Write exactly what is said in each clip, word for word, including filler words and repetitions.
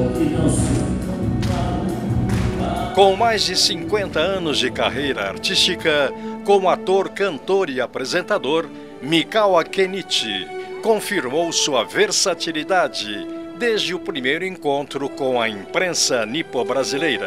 Com mais de cinquenta anos de carreira artística, como ator, cantor e apresentador, Mikawa Kenichi confirmou sua versatilidade desde o primeiro encontro com a imprensa nipo-brasileira.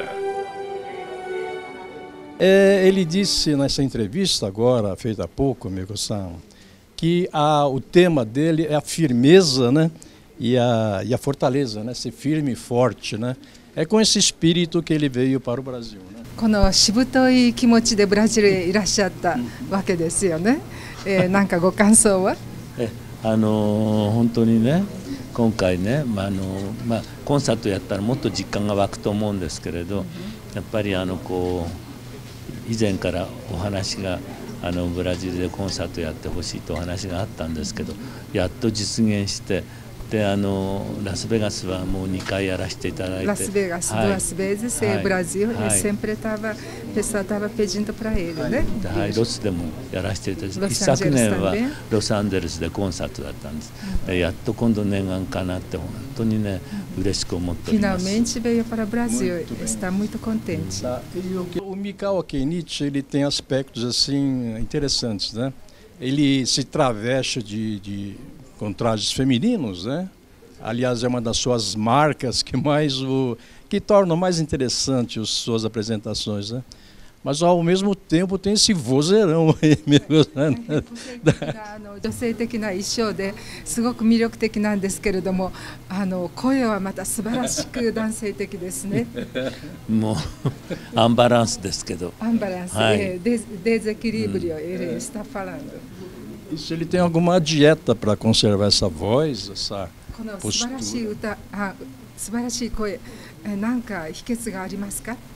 É, ele disse nessa entrevista agora, feita há pouco, amigo-san, que a, o tema dele é a firmeza, né? e, a, e a fortaleza, né? Ser firme e forte, né? É com esse espírito que ele veio para o Brasil, né? このしぶとい気持ちでブラジルへいらっしゃったわけですよね。えー、なんかご感想は？ え、あの本当にね、今回ね、まああのまあコンサートやったらもっと実感が湧くと思うんですけれど、やっぱりあのこう以前からお話があのブラジルでコンサートやってほしいとお話があったんですけど、やっと実現して。であのラスベガスはもうにかいやらせていただいて、 Las Vegas duas vezes e Brasil e sempre estava pessoal estava pedindo para ele, né? はい、ロスでもやらせていただいて、一昨年はロサンゼルスでコンサートだったんです。でやっと今度念願かなって本当にね嬉しく思っております。 Finalmente veio para o Brasil, está muito contente. O Mikawa Kenichi, ele tem aspectos assim interessantes, né? Ele se traveste de, de com trajes femininos, né? Aliás, é uma das suas marcas que mais o que tornam mais interessante as suas apresentações, né? Mas ao mesmo tempo tem esse vozeirão aí mesmo, né? 女性的な衣装ですごく魅力的なんですけれども、あの声はまた素晴らしく男性的ですね。 もうアンバランスですけど。 アンバランス、é, desequilíbrio, ele está falando. Isso, ele tem alguma dieta para conservar essa voz, essa postura? 素晴らしい歌、あ、素晴らしい声、なんか秘訣がありますか？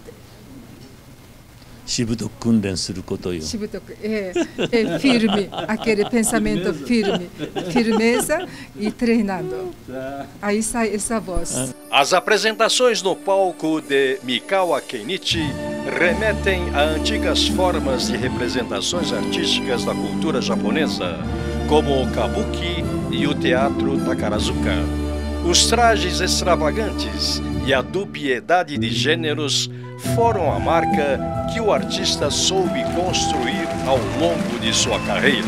しぶとく訓練することよ。 しぶとく、é, é firme, aquele pensamento firme, firmeza e treinando. Aí sai essa voz. As apresentações no palco de Mikawa Kenichi remetem a antigas formas de representações artísticas da cultura japonesa, como o kabuki e o teatro Takarazuka. Os trajes extravagantes e a dubiedade de gêneros foram a marca que o artista soube construir ao longo de sua carreira.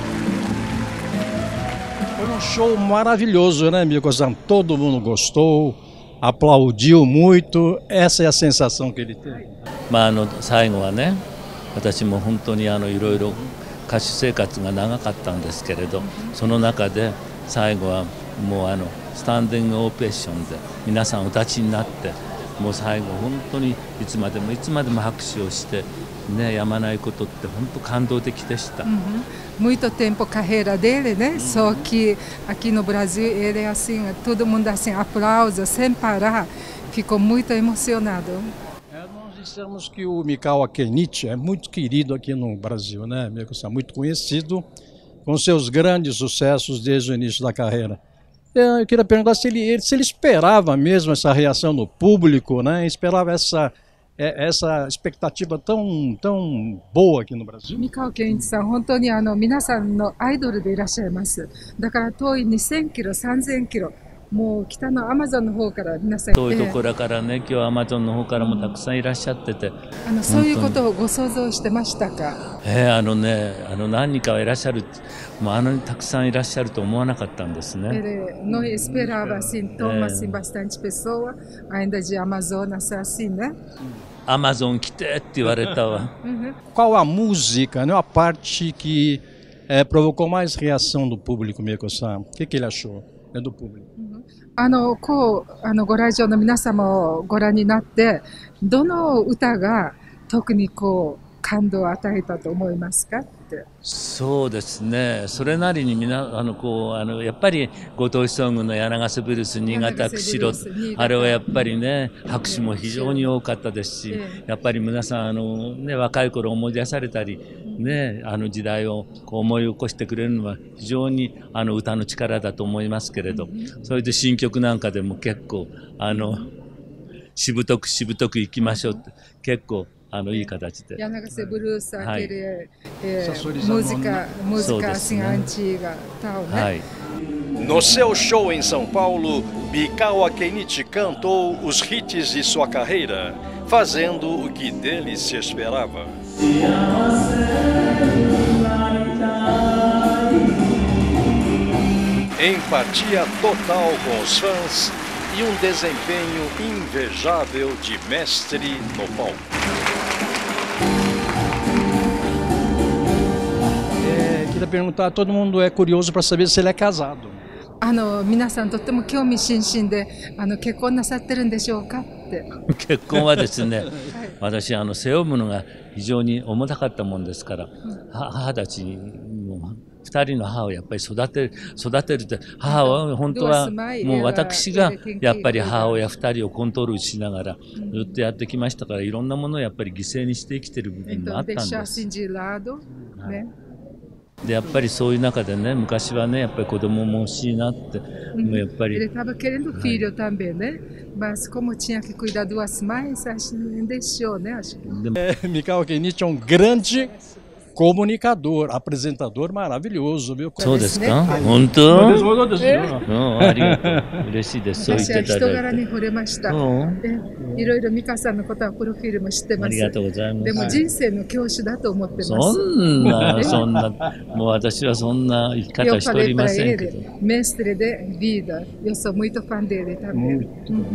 Foi um show maravilhoso, né, amigo-san? Todo mundo gostou, aplaudiu muito. Essa é a sensação que ele teve. まああの最後はね、私も本当にあのいろいろ歌手生活が長かったんですけれど、その中で最後はもうあのスタンディングオペーションで皆さんお立ちになって。もう最後本当にいつまでもいつまでも拍手をしてねやまないことって本当感動的でした。 Muito tempo a carreira dele, né? Só que aqui no Brasil ele é assim, todo mundo assim aplausa sem parar, ficou muito emocionado. É, nós dissemos que o Mikawa Kenichi é muito querido aqui no Brasil, né? É muito conhecido com seus grandes sucessos desde o início da carreira. Eu queria perguntar se ele, se ele esperava mesmo essa reação do público, né? Esperava essa, essa expectativa tão, tão boa aqui no Brasil. Mikawa Kenichi さん、本当にあの皆さんのアイドルでいらっしゃいます。だから遠いにせんキロ、さんぜんキロ、もう北のアマゾンの方から皆さん。 遠いところからね、今日アマゾンの方からもたくさんいらっしゃってて。 あのそういうことをご想像してましたか？ えー、あのね、あの何人かはいらっしゃる。もうあのにたくさんいらっしゃると思わなかったんですね。 Não esperava assim tão assim bastante pessoa ainda de Amazonas assim, né? Amazon 来てって言われたわ。 Qual a música, né? A parte que é, provocou mais reação do público, Miko-san? O que que ele achou, né, do público? あのこうあのご来場の皆様をご覧になってどの歌が特にこう感動を与えたと思いますかって。 そうですね。それなりにみなあのこうあのやっぱりご当地ソングの柳ヶ瀬ブルース、新潟釧路、あれはやっぱりね拍手も非常に多かったですし、やっぱり皆さんあのね若い頃思い出されたりねあの時代をこう思い起こしてくれるのは非常にあの歌の力だと思いますけれど、それで新曲なんかでも結構あのしぶとくしぶとくいきましょうって結構。あのいい形で。 柳ヶ瀬ブルース、aquele música música assim antiga, tal, né? No seu show em São Paulo, Mikao Kenichi cantou os hits de sua carreira, fazendo o que dele se esperava. Empatia total com os fãs e um desempenho invejável de mestre no palco. É, queria perguntar, todo mundo é curioso para saber se ele é casado. あの皆さんとっても興味津々で、あの結婚なさってるんでしょうかって。 結婚はですね、私あの背負うものが非常に重たかったもんですから、母たちも二人の母をやっぱり育てる育てるって、母は本当はもう私がやっぱり母親二人をコントロールしながらずっとやってきましたから、いろんなものをやっぱり犠牲にして生きてる部分もあったんです。でやっぱりそういう中でね、昔はねやっぱり子供も欲しいなって、もうやっぱり。 Ele estava querendo filho também, né? Mas como tinha que cuidar duas mães, acho que não deixou, né? Acho que. É, Mikao Kenichi é um grande comunicador, apresentador maravilhoso, viu? そうですか？本当？そうですよ。うん、ありがとう。嬉しいです。そう言っていただいて。私は人柄に惚れました。いろいろミカさんのことはプロフィールも知ってます。ありがとうございます。でも人生の教師だと思ってます。そんなそんなもう私はそんな生き方しておりませんけど。Mestre de vida. Eu sou muito fã dele também.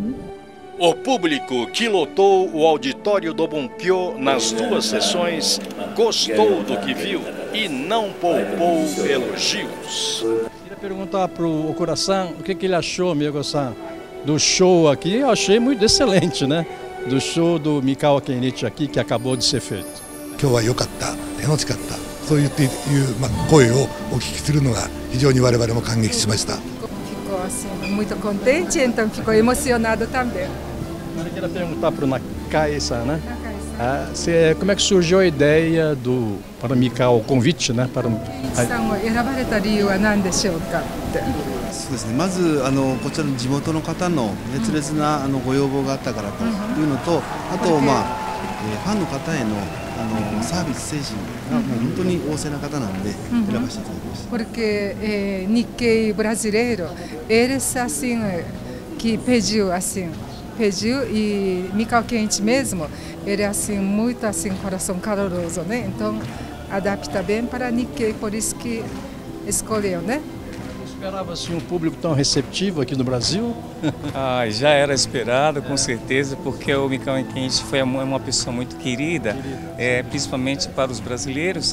O público que lotou o auditório do Bunkyo nas duas sessões gostou do que viu e não poupou elogios. Queria perguntar para o Okura-san o que, que ele achou, Miyago-san, do show aqui. Eu achei muito excelente, né? Do show do Mikao Kenichi aqui que acabou de ser feito. 今日は良かった、楽しかった、そう言っていう、まあ、声をお聞きするのが非常に我々も感激しました。 Ficou assim muito contente, então ficou emocionado também. Eu queria perguntar para o Nakai-san, né? Ah, se, como é que surgiu a ideia do para Mikao, o convite, né? Para さんを選ばれた理由は何でしょうかって。 そうですね。まずあのこちらの地元の方の熱烈なあのご要望があったからというのと、あとまあ、えー、ファンの方へのあのサービス精神がもう本当に旺盛な方なので選ばせていただきました。 Porque eh, Nikkei brasileiro, eles assim que pediu assim pediu e Mikao Kenichi mesmo, ele é assim muito assim coração caloroso, né? Então adapta bem para Nikkei, por isso que escolheu, né? Esperava assim um público tão receptivo aqui no Brasil? Ah, já era esperado, com certeza, porque o Mikao Kenichi foi uma pessoa muito querida, é, principalmente para os brasileiros,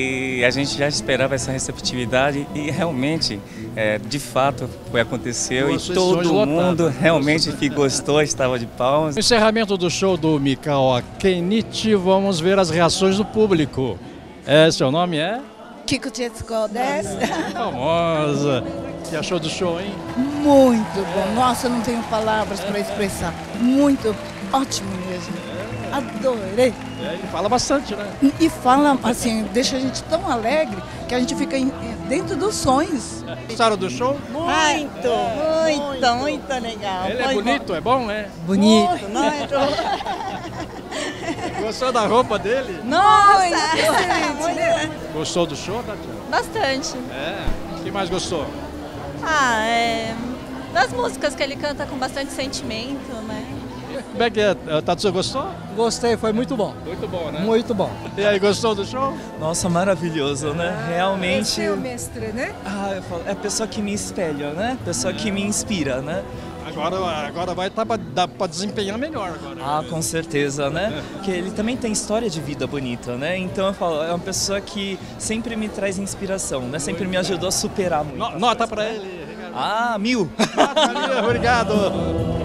e a gente já esperava essa receptividade e realmente, é, de fato, foi aconteceu e todo mundo realmente que gostou estava de palmas. No encerramento do show do Mikao Kenichi, vamos ver as reações do público. É, seu nome é? Kiko Tetsuko desu. Famosa. O que achou do show, hein? Muito bom. Nossa, eu não tenho palavras para expressar. Muito ótimo mesmo. Adorei. É, ele fala bastante, né? E fala assim, deixa a gente tão alegre que a gente fica dentro dos sonhos. Gostaram do show? Muito, muito, muito legal. Ele é bonito, é bom, né? Bonito, muito. Gostou da roupa dele? Nossa! Excelente. Gostou do show, Tatiana? Bastante. É. O que mais gostou? Ah, é... das músicas que ele canta com bastante sentimento, né? Como é que é? Tatsuya, gostou? Gostei, foi muito bom. Muito bom, né? Muito bom. E aí, gostou do show? Nossa, maravilhoso, né? Realmente... Esse é o mestre, né? Ah, eu falo, é a pessoa que me espelha, né? Pessoa que me inspira, né? Agora, agora vai estar tá para desempenhar melhor agora. Ah, com certeza, né? Porque ele também tem história de vida bonita, né? Então eu falo, é uma pessoa que sempre me traz inspiração, né? Sempre me ajudou a superar muito. No, nota para ele. Ah, mil! Nota, obrigado!